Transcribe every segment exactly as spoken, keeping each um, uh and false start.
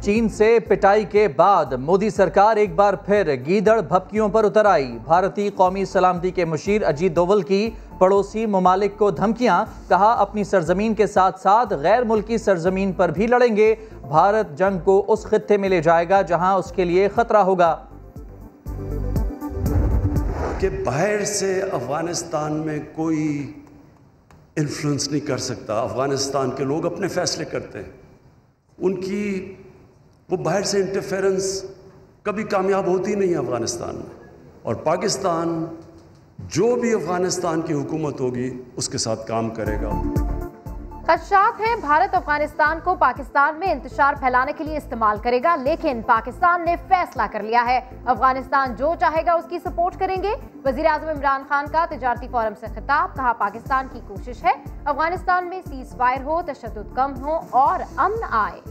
चीन से पिटाई के बाद मोदी सरकार एक बार फिर गीदड़ भपकियों पर उतर आई। भारतीय कौमी सलामती के मुशीर अजीत डोवल की पड़ोसी ममालिक को धमकियां, कहा अपनी सरजमीन के साथ साथ गैर मुल्की सरजमीन पर भी लड़ेंगे। भारत जंग को उस खित्ते में ले जाएगा जहां उसके लिए खतरा होगा। कि बाहर से अफगानिस्तान में कोई इन्फ्लुएंस नहीं कर सकता। अफगानिस्तान के लोग अपने फैसले करते हैं, उनकी वो बाहर से इंटरफेरेंस कभी कामयाब होती नहीं है अफगानिस्तान में। और पाकिस्तान जो भी अफगानिस्तान की हुकूमत होगी उसके साथ काम करेगा। खदशात है भारत अफगानिस्तान को पाकिस्तान में इंतशार फैलाने के लिए इस्तेमाल करेगा, लेकिन पाकिस्तान ने फैसला कर लिया है अफगानिस्तान जो चाहेगा उसकी सपोर्ट करेंगे। वजीर आजम इमरान खान का तिजारती फोरम से खिताब, कहा पाकिस्तान की कोशिश है अफगानिस्तान में सीज फायर हो, तशद्दुद कम हो और अमन आए।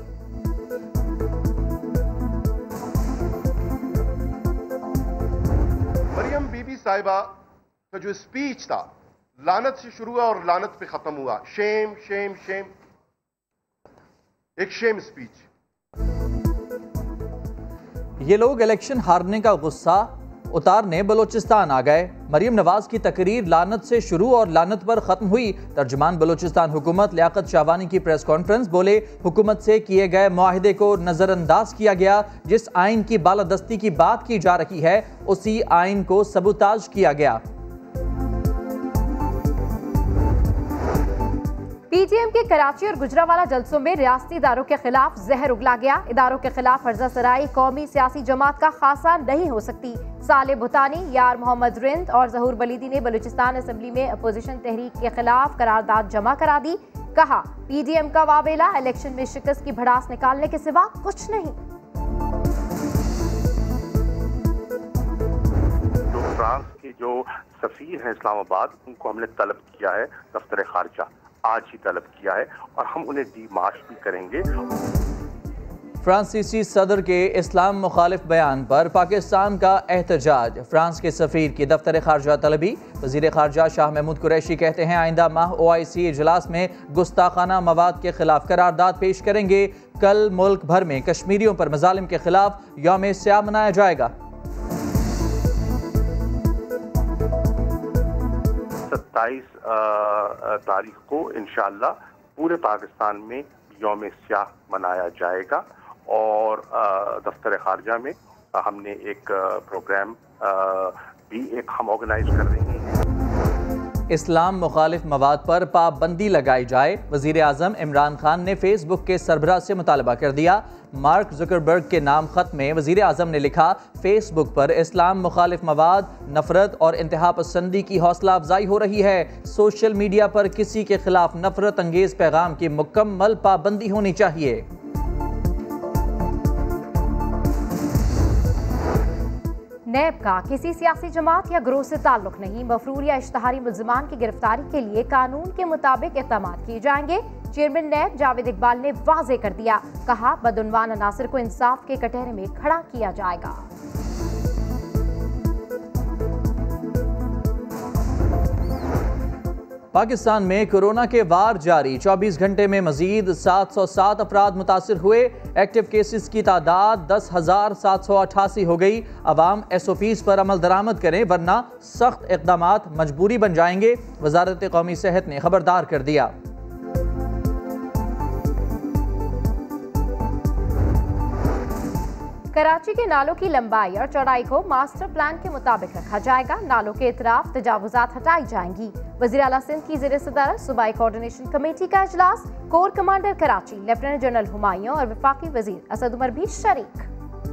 मरियम बीबी साहिबा का जो स्पीच था लानत से शुरू हुआ और लानत पे खत्म हुआ। शेम शेम शेम, एक शेम स्पीच। ये लोग इलेक्शन हारने का गुस्सा उतारने बलोचिस्तान आ गए। मरियम नवाज की तकरीर लानत से शुरू और लानत पर खत्म हुई। तर्जुमान बलोचिस्तान हुकूमत लियाकत शाहवानी की प्रेस कॉन्फ्रेंस, बोले हुकूमत से किए गए मुआहिदे को नजरअंदाज किया गया। जिस आइन की बालादस्ती की बात की जा रही है उसी आइन को सबूताज किया गया। पीटीएम के कराची और गुजरावाला जलसों में रियासती इदारों के खिलाफ जहर उगला गया। इदारों के खिलाफ फर्जा सराई कौमी सियासी जमात का खासा नहीं हो सकती। साले भुतानी, यार मोहम्मद रिंद और जहूर बलीदी ने बलूचिस्तान असम्बली में अपोजिशन तहरीक के खिलाफ करारदाद जमा करा दी। कहा पीडीएम का वावेला इलेक्शन में शिकस्त की भड़ास निकालने के सिवा कुछ नहीं। जो फ्रांस के जो सफीर हैं इस्लामाबाद, उनको हमने तलब किया है दफ्तर खारजा, आज ही तलब किया है और हम उन्हें डीमार्च भी करेंगे। फ्रांसीसी सदर के इस्लाम मुखालिफ बयान पर पाकिस्तान का एहतजाज, फ्रांस के सफीर की दफ्तर खारजा तलबी। वजीर खारजा शाह महमूद कुरैशी कहते हैं आइंदा माह ओ आई सी इजलास में गुस्ताखाना मवाद के खिलाफ करारदाद पेश करेंगे। कल मुल्क भर में कश्मीरियों पर मजालिम के खिलाफ यौम स्याह मनाया जाएगा। सत्ताईस तारीख को इंशाअल्लाह पूरे पाकिस्तान में यौम स्याह मनाया जाएगा और दफ्तर खारजा में हमने एक प्रोग्राम भी एक हम ऑर्गेनाइज कर रहे हैं। इस्लाम मुखालिफ मवाद पर पाबंदी लगाई जाए, वजीर आजम इमरान खान ने फेसबुक के सरबराह से मुतालबा कर दिया। मार्क जुकरबर्ग के नाम खत में वजीर आजम ने लिखा फेसबुक पर इस्लाम मुखालिफ मवाद, नफरत और इंतहा पसंदी की हौसला अफजाई हो रही है। सोशल मीडिया पर किसी के खिलाफ नफरत अंगेज पैगाम की मुकम्मल पाबंदी होनी चाहिए। नैब का किसी सियासी जमात या ग्रोह से ताल्लुक नहीं, मफरूर या इश्तहारी मुल्जिमान की गिरफ्तारी के लिए कानून के मुताबिक इक़दाम किए जाएंगे। चेयरमैन नैब जावेद इकबाल ने वाज़े कर दिया, कहा बदउनवान अनासिर को इंसाफ के कटहरे में खड़ा किया जाएगा। पाकिस्तान में कोरोना के वार जारी, चौबीस घंटे में मजीद सात सौ सात अफराद मुतासिर हुए। एक्टिव केसेस की तादाद दस हजार सात सौ अठासी हो गई। अवाम एस ओ पीज़ पर अमल दरामद करें वरना सख्त इक़दामात मजबूरी बन जाएंगे, वजारत कौमी सेहत ने खबरदार कर दिया। कराची के नालों की लंबाई और चौड़ाई को मास्टर प्लान के मुताबिक रखा जाएगा। नालों के इतराफ तजावुजात हटाई जाएंगी। वज़ीर आला सिंध की ज़ेर सदारत सूबाई कोऑर्डिनेशन कमेटी का इजलास, core commander Karachi lieutenant general Humayun और वफाकी वजीर असद उमर भी शरीक।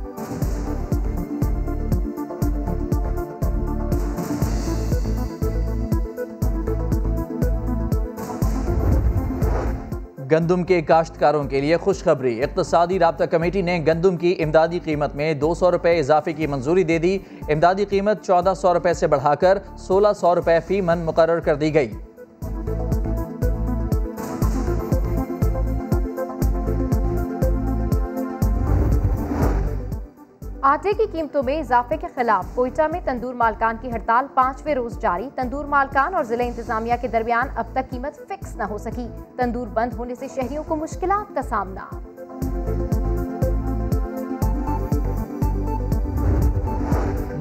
गंदुम के काश्तकारों के लिए खुशखबरी, इक़्तिसादी राब्ता कमेटी ने गंदुम की इमदादी कीमत में दो सौ रुपये इजाफे की मंजूरी दे दी। इमदादी कीमत चौदह सौ रुपये से बढ़ाकर सोलह सौ रुपये फी मन मुकर्रर कर दी गई। आटे की कीमतों में इजाफे के खिलाफ कोयटा में तंदूर मालकान की हड़ताल पांचवें रोज जारी। तंदूर मालकान और जिला इंतजामिया के दरमियान अब तक कीमत फिक्स न हो सकी। तंदूर बंद होने से शहरियों को मुश्किलात का सामना।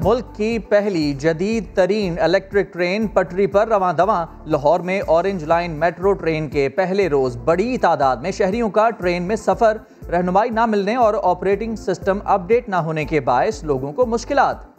मुल्क की पहली जदीद तरीन इलेक्ट्रिक ट्रेन पटरी पर रवां दवां। लाहौर में ऑरेंज लाइन मेट्रो ट्रेन के पहले रोज बड़ी तादाद में शहरियों का ट्रेन में सफर। रहनुमाई ना मिलने और ऑपरेटिंग सिस्टम अपडेट ना होने के बायस लोगों को मुश्किलात।